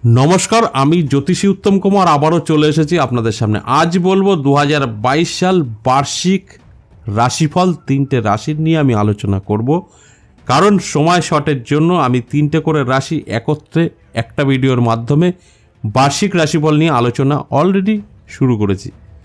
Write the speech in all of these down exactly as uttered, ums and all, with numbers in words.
नमस्कार आमी ज्योतिषी उत्तम कुमार आबारो चले एसेছি আপনাদের সামনে। आज বলবো दो हज़ार बाईस साल বার্ষিক রাশিফল তিনটে রাশির নিয়ে আমি আলোচনা করব, কারণ সময় শর্টের জন্য আমি তিনটে করে রাশি একত্রে একটা ভিডিওর মাধ্যমে বার্ষিক রাশিফল নিয়ে আলোচনা অলরেডি শুরু করেছি।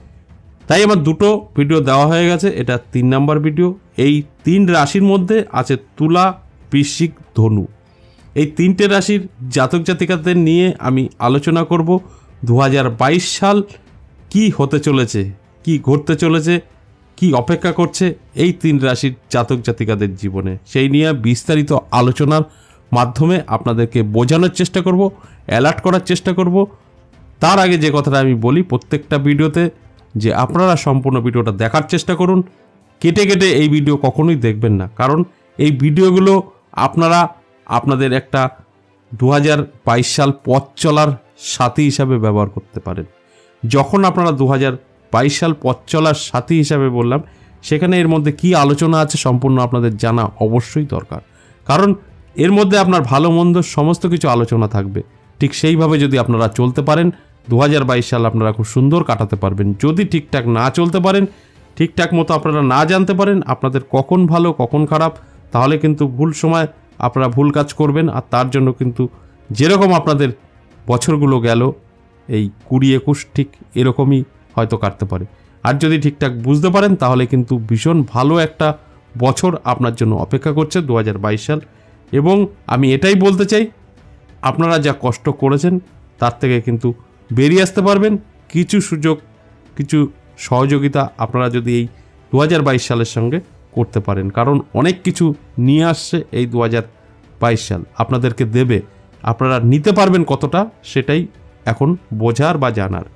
তাই আমার দুটো ভিডিও দেওয়া হয়ে গেছে, এটা তিন নাম্বার ভিডিও। এই তিন রাশির মধ্যে আছে তুলা, বৃশ্চিক, ধনু। এই তিনটে রাশির জাতক জাতিকাদের নিয়ে আমি আলোচনা করব दो हज़ार बाईस সাল কি হতে চলেছে, কি ঘটতে চলেছে, কি অপেক্ষা করছে এই তিন রাশির জাতক জাতিকাদের জীবনে, সেই নিয়ে বিস্তারিত আলোচনার মাধ্যমে আপনাদেরকে বোঝানোর চেষ্টা করব, অ্যালার্ট করার চেষ্টা করব। তার আগে যে কথাটা আমি বলি প্রত্যেকটা ভিডিওতে, যে আপনারা সম্পূর্ণ ভিডিওটা দেখার চেষ্টা করুন। কেটে কেটে এই ভিডিও কখনোই দেখবেন না, কারণ এই ভিডিওগুলো আপনারা আপনাদের একটা दो हज़ार बाईस সাল পথ চলার সাথী হিসাবে ব্যবহার করতে পারেন। যখন আপনারা दो हज़ार बाईस সাল পথ চলার সাথী হিসাবে বললাম, সেখানে এর মধ্যে কি আলোচনা আছে সম্পূর্ণ আপনাদের জানা অবশ্যই দরকার, কারণ এর মধ্যে আপনার ভালো মন্দ সমস্ত কিছু আলোচনা থাকবে। ঠিক সেইভাবে যদি আপনারা চলতে পারেন दो हज़ार बाईस সাল আপনারা খুব সুন্দর কাটাতে পারবেন। যদি ঠিকঠাক না চলতে পারেন, ঠিকঠাক মতো আপনারা না জানতে পারেন আপনাদের কখন ভালো কখন খারাপ, তাহলে কিন্তু ভুল সময় আপনারা ভুল কাজ করবেন। আর তার জন্য কিন্তু যেরকম আপনাদের বছরগুলো গেল এই কুড়ি একুশ ঠিক এরকমই হয়তো কাটতে পারে। আর যদি ঠিকঠাক বুঝতে পারেন তাহলে কিন্তু ভীষণ ভালো একটা বছর আপনার জন্য অপেক্ষা করছে दो हज़ार बाईस সাল। এবং আমি এটাই বলতে চাই, আপনারা যা কষ্ট করেছেন তার থেকে কিন্তু বেরিয়ে আসতে পারবেন। কিছু সুযোগ, কিছু সহযোগিতা আপনারা যদি এই दो हज़ार बाईस সালের সঙ্গে করতে পারেন, কারণ অনেক কিছু নিয়ে আসছে এই दो हज़ार बाईस সাল, আপনাদেরকে দেবে। আপনারা নিতে পারবেন কতটা সেটাই এখন বোঝার বা জানার।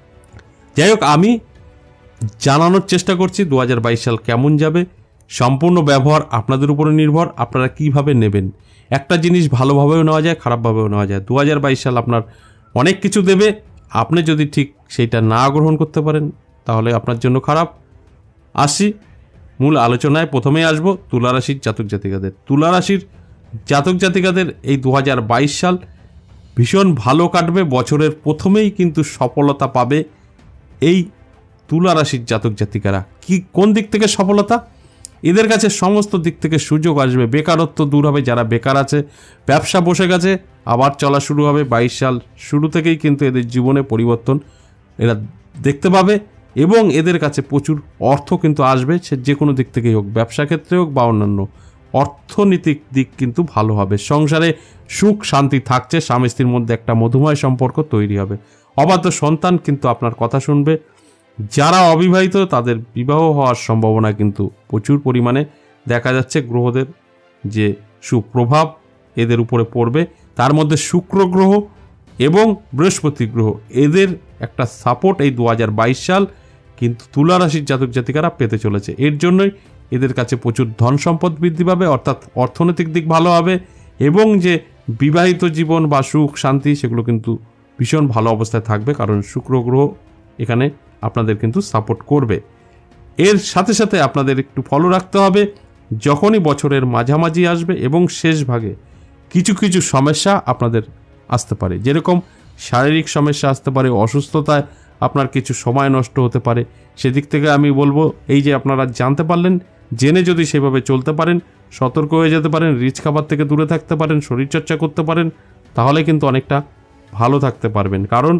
যাই হোক, আমি জানানোর চেষ্টা করছি दो हज़ार बाईस সাল কেমন যাবে। সম্পূর্ণ ব্যবহার আপনাদের উপরে নির্ভর, আপনারা কিভাবে নেবেন। একটা জিনিস ভালোভাবেও নেওয়া যায়, খারাপভাবেও নেওয়া যায়। दो हज़ार बाईस সাল আপনার অনেক কিছু দেবে, আপনি যদি ঠিক সেইটা না গ্রহণ করতে পারেন তাহলে আপনার জন্য খারাপ। আসি মূল আলোচনায়। প্রথমেই আসবো তুলা রাশির জাতক জাতিকাদের। তুলা রাশির জাতক জাতিকাদের এই दो हज़ार बाईस সাল ভীষণ ভালো কাটবে। বছরের প্রথমেই কিন্তু সফলতা পাবে এই তুলা রাশির জাতক জাতিকারা। কি কোন দিক থেকে সফলতা? এদের কাছে সমস্ত দিক থেকে সুযোগ আসবে, বেকারত্ব দূর হবে। যারা বেকার আছে, ব্যবসা বসে গেছে, আবার চলা শুরু হবে। বাইশ সাল শুরু থেকেই কিন্তু এদের জীবনে পরিবর্তন এরা দেখতে পাবে, এবং এদের কাছে প্রচুর অর্থ কিন্তু আসবে, সে যে কোনো দিক থেকেই হোক, ব্যবসা ক্ষেত্রে হোক বা অন্যান্য। অর্থনৈতিক দিক কিন্তু ভালো হবে। সংসারে সুখ শান্তি থাকছে, স্বামী স্ত্রীর মধ্যে একটা মধুময় সম্পর্ক তৈরি হবে। অবাধ্য সন্তান কিন্তু আপনার কথা শুনবে। যারা অবিবাহিত তাদের বিবাহ হওয়ার সম্ভাবনা কিন্তু প্রচুর পরিমাণে দেখা যাচ্ছে। গ্রহদের যে সুপ্রভাব এদের উপরে পড়বে, তার মধ্যে শুক্র গ্রহ এবং বৃহস্পতি গ্রহ, এদের একটা সাপোর্ট এই दो हज़ार बाईस সাল কিন্তু তুলা রাশির জাতক জাতিকারা পেতে চলেছে। এর জন্যই এদের কাছে প্রচুর ধন সম্পদ বৃদ্ধি পাবে, অর্থাৎ অর্থনৈতিক দিক ভালো হবে, এবং যে বিবাহিত জীবন বা সুখ শান্তি সেগুলো কিন্তু ভীষণ ভালো অবস্থায় থাকবে, কারণ শুক্র গ্রহ এখানে আপনাদের কিন্তু সাপোর্ট করবে। এর সাথে সাথে আপনাদের একটু ফলো রাখতে হবে, যখনই বছরের মাঝামাঝি আসবে এবং শেষ ভাগে কিছু কিছু সমস্যা আপনাদের আসতে পারে। যেরকম শারীরিক সমস্যা আসতে পারে, অসুস্থতায় আপনার কিছু সময় নষ্ট হতে পারে। সেদিক থেকে আমি বলবো, এই যে আপনারা জানতে পারলেন, জেনে যদি সেভাবে চলতে পারেন, সতর্ক হয়ে যেতে পারেন, রিচ খাবার থেকে দূরে থাকতে পারেন, শরীরচর্চা করতে পারেন, তাহলে কিন্তু অনেকটা ভালো থাকতে পারবেন। কারণ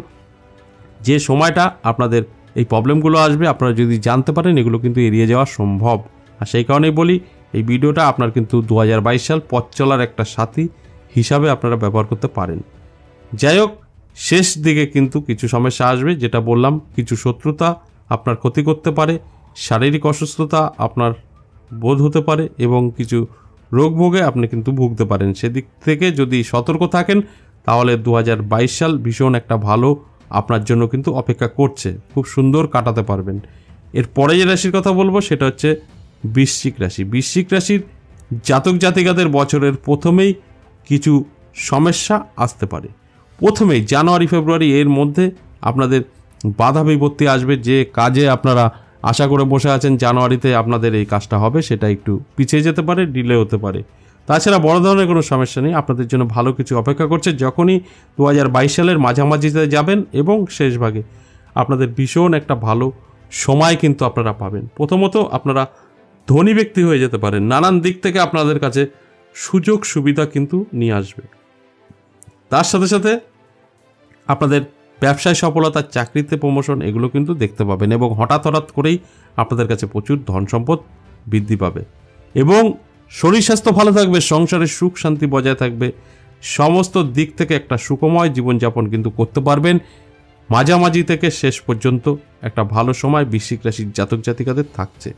যে সময়টা আপনাদের এই প্রবলেমগুলো আসবে, আপনারা যদি জানতে পারেন, এগুলো কিন্তু এড়িয়ে যাওয়া সম্ভব। আর সেই কারণেই বলি, এই ভিডিওটা আপনার কিন্তু दो हज़ार बाईस সাল পথ চলার একটা সাথী হিসাবে আপনারা ব্যবহার করতে পারেন। যাই হোক, শেষ দিকে কিন্তু কিছু সমস্যা আসবে, যেটা বললাম, কিছু শত্রুতা আপনার ক্ষতি করতে পারে, শারীরিক অসুস্থতা আপনার বোধ হতে পারে, এবং কিছু রোগ ভোগে আপনি কিন্তু ভুগতে পারেন। সেদিক থেকে যদি সতর্ক থাকেন তাহলে दो हज़ार बाईस সাল ভীষণ একটা ভালো আপনার জন্য কিন্তু অপেক্ষা করছে, খুব সুন্দর কাটাতে পারবেন। এরপরে যে রাশির কথা বলবো সেটা হচ্ছে বৃশ্চিক রাশি। বৃশ্চিক রাশির জাতক জাতিকাদের বছরের প্রথমেই কিছু সমস্যা আসতে পারে। প্রথমেই জানুয়ারি ফেব্রুয়ারি এর মধ্যে আপনাদের বাধা বিপত্তি আসবে। যে কাজে আপনারা আশা করে বসে আছেন জানুয়ারিতে আপনাদের এই কাজটা হবে, সেটা একটু পিছিয়ে যেতে পারে, ডিলে হতে পারে। তাছাড়া বড় ধরনের কোনো সমস্যা নেই, আপনাদের জন্য ভালো কিছু অপেক্ষা করছে। যখনই দু হাজার বাইশ সালের মাঝামাঝিতে যাবেন এবং শেষ ভাগে আপনাদের ভীষণ একটা ভালো সময় কিন্তু আপনারা পাবেন। প্রথমত আপনারা ধনী ব্যক্তি হয়ে যেতে পারেন, নানান দিক থেকে আপনাদের কাছে সুযোগ সুবিধা কিন্তু নিয়ে আসবে। তার সাথে সাথে আপনাদের ব্যবসায় সফলতা, চাকরিতে প্রমোশন এগুলো কিন্তু দেখতে পাবেন এবং হঠাৎ হঠাৎ করেই আপনাদের কাছে প্রচুর ধন সম্পদ বৃদ্ধি পাবে এবং শরীর স্বাস্থ্য ভালো থাকবে, সংসারে সুখ শান্তি বজায় থাকবে, সমস্ত দিক থেকে একটা সুখময় জীবনযাপন কিন্তু করতে পারবেন। মাঝামাঝি থেকে শেষ পর্যন্ত একটা ভালো সময় বৃশ্চিক রাশির জাতক জাতিকাদের থাকছে।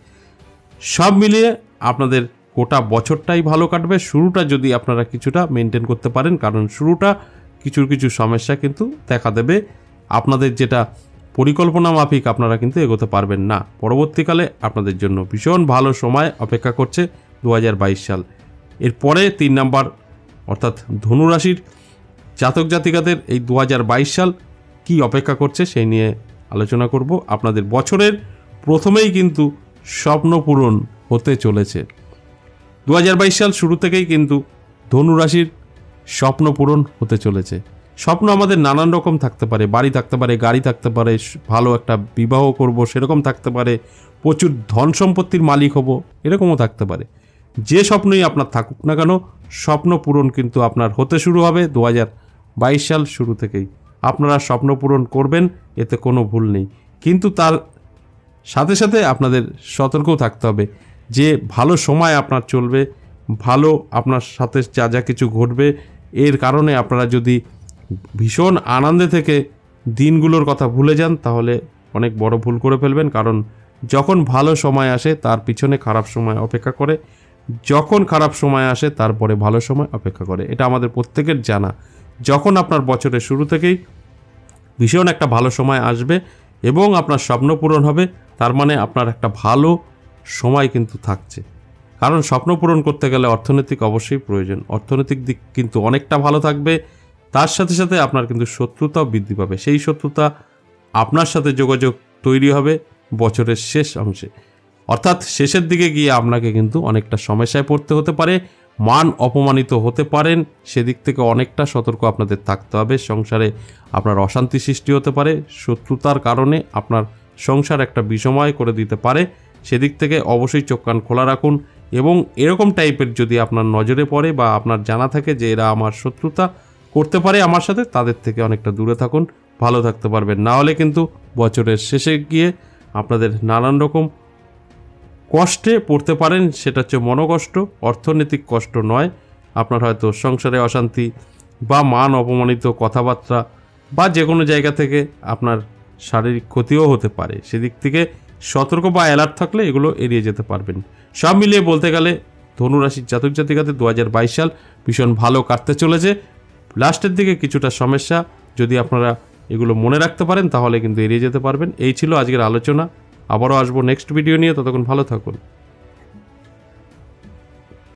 সব মিলিয়ে আপনাদের গোটা বছরটাই ভালো কাটবে। শুরুটা যদি আপনারা কিছুটা মেনটেন করতে পারেন, কারণ শুরুটা কিছু কিছু সমস্যা কিন্তু দেখা দেবে, আপনাদের যেটা পরিকল্পনা মাফিক আপনারা কিন্তু এগোতে পারবেন না। পরবর্তীকালে আপনাদের জন্য ভীষণ ভালো সময় অপেক্ষা করছে দু হাজার বাইশ সাল। এরপরে তিন নাম্বার অর্থাৎ ধনুরাশির জাতক জাতিকাদের এই দু হাজার বাইশ সাল কি অপেক্ষা করছে সেই নিয়ে আলোচনা করব। আপনাদের বছরের প্রথমেই কিন্তু স্বপ্ন পূরণ হতে চলেছে। দু হাজার বাইশ সাল শুরু থেকেই কিন্তু ধনুরাশির স্বপ্ন পূরণ হতে চলেছে। স্বপ্ন আমাদের নানান রকম থাকতে পারে, বাড়ি থাকতে পারে, গাড়ি থাকতে পারে, ভালো একটা বিবাহ করব সেরকম থাকতে পারে, প্রচুর ধন সম্পত্তির মালিক হব এরকমও থাকতে পারে। যে স্বপ্নই আপনার থাকুক না কেন, স্বপ্ন পূরণ কিন্তু আপনার হতে শুরু হবে দু হাজার বাইশ সাল শুরু থেকেই। আপনারা স্বপ্ন পূরণ করবেন, এতে কোনো ভুল নেই, কিন্তু তার সাথে সাথে আপনাদের সতর্কও থাকতে হবে যে ভালো সময় আপনার চলবে, ভালো আপনার সাথে যা যা কিছু ঘটবে, এর কারণে আপনারা যদি ভীষণ আনন্দে থেকে দিনগুলোর কথা ভুলে যান তাহলে অনেক বড় ভুল করে ফেলবেন। কারণ যখন ভালো সময় আসে তার পিছনে খারাপ সময় অপেক্ষা করে, যখন খারাপ সময় আসে তারপরে ভালো সময় অপেক্ষা করে, এটা আমাদের প্রত্যেকের জানা। যখন আপনার বছরের শুরু থেকেই ভীষণ একটা ভালো সময় আসবে এবং আপনার স্বপ্ন পূরণ হবে, তার মানে আপনার একটা ভালো সময় কিন্তু থাকছে। কারণ স্বপ্ন পূরণ করতে গেলে অর্থনৈতিক অবশ্যই প্রয়োজন, অর্থনৈতিক দিক কিন্তু অনেকটা ভালো থাকবে। তার সাথে সাথে আপনার কিন্তু শত্রুতাও বৃদ্ধি পাবে, সেই শত্রুতা আপনার সাথে যোগাযোগ তৈরি হবে বছরের শেষ অংশে, অর্থাৎ শেষের দিকে গিয়ে আপনাকে কিন্তু অনেকটা সমস্যায় পড়তে হতে পারে, মান অপমানিত হতে পারেন, সেদিক থেকে অনেকটা সতর্ক আপনাদের থাকতে হবে। সংসারে আপনার অশান্তি সৃষ্টি হতে পারে, শত্রুতার কারণে আপনার সংসার একটা বিষময় করে দিতে পারে, সেদিক থেকে অবশ্যই চোখ কান খোলা রাখুন। এবং এরকম টাইপের যদি আপনার নজরে পড়ে বা আপনার জানা থাকে যে এরা আমার শত্রুতা করতে পারে আমার সাথে, তাদের থেকে অনেকটা দূরে থাকুন, ভালো থাকতে পারবেন। না হলে কিন্তু বছরের শেষে গিয়ে আপনাদের নানান রকম কষ্টে পড়তে পারেন, সেটা হচ্ছে মনোকষ্ট, অর্থনৈতিক কষ্ট নয়। আপনার হয়তো সংসারে অশান্তি বা মান অপমানিত কথাবার্তা বা যে কোনো জায়গা থেকে আপনার শারীরিক ক্ষতিও হতে পারে, সেদিক থেকে সতর্ক বা অ্যালার্ট থাকলে এগুলো এড়িয়ে যেতে পারবেন। সব মিলিয়ে বলতে গেলে ধনুরাশির জাতক জাতিকাদের দু হাজার বাইশ সাল ভীষণ ভালো কাটতে চলেছে। লাস্টের দিকে কিছুটা সমস্যা যদি আপনারা এগুলো মনে রাখতে পারেন তাহলে কিন্তু এড়িয়ে যেতে পারবেন। এই ছিল আজকের আলোচনা, আবারও আসবো নেক্সট ভিডিও নিয়ে, ততক্ষণ ভালো থাকুন।